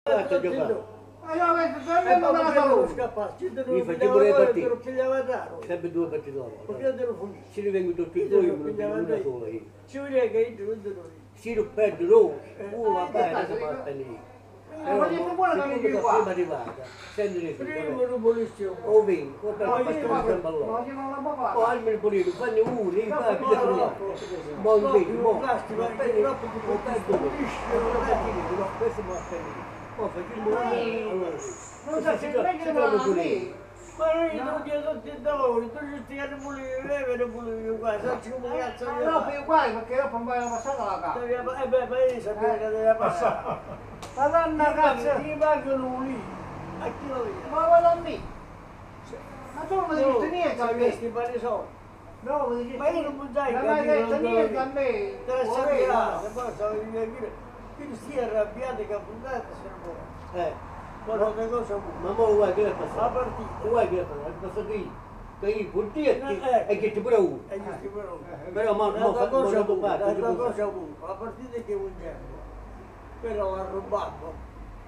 Mi faccio pure le partite. Sempre due partite loro. Se ne vengono tutti e due, io me ne una sola io. Se lo perdo, uno va bene, si fa spendere. Ma che buona che mi dico qua? Prima arrivata, senti le sue. O vengo, o per la passione del ballone. O almeno pulito, fanno uno, io fai più di là. Buon figlio, buon. Questo mi ha spendere. Oh, facciamo allora. Non so se meglio non lì. Ma io non chiedo tutti i lavori, tu ci stai a pulire, lei pulire qua, sai come cazzo io. No, più uguale perché dopo non vai passata la casa. Ma io sapevo che doveva passare. Madonna cazzo! Ti pagano lì, a chi lo vede? Ma vado lì! Ma tu non mi hai detto niente a me! Questi pari soldi. No, mi dici. Ma io non mi dai Non mi hai detto niente a me! Te la sappiate, poi stavo a dire, quindi stia arrabbiato che appuntate se non può. Guarda che cosa vuoi. Ma mo guarda che è passato. La partita. Guarda che è passato io. Che io portietti e che ti pure uno. E gli scrivo Però ma la cosa non vuoi, parte. la cosa vuoi. La partita che vinciamo. Però l'ha rubato.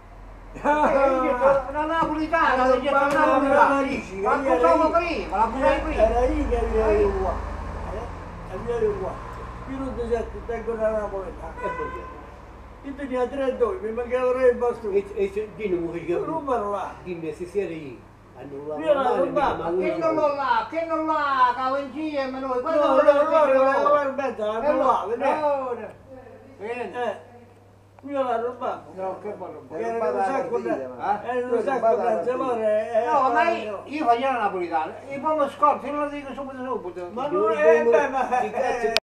La napolitana, l'ho detto la napolitana! Ma accusavo prima, la accusai prima! Era io che avevo qua. Avevo qua. Io non ti sento, tengo la napoletana. Io tenia 3 doi, mi mancava 3 bastoni. E chi non mi Non lo parlo là. Dimmi se siete io. Io la rubavo. Che non l'ha, che non l'ha, cavo insieme noi! No, no, aspetta, la provavo, io la rubavo. No, che buono! Era un sacco di Barcellona. No, ma io facevo la napolitana, e poi mi scordo, non lo dico subito subito! Ma non è,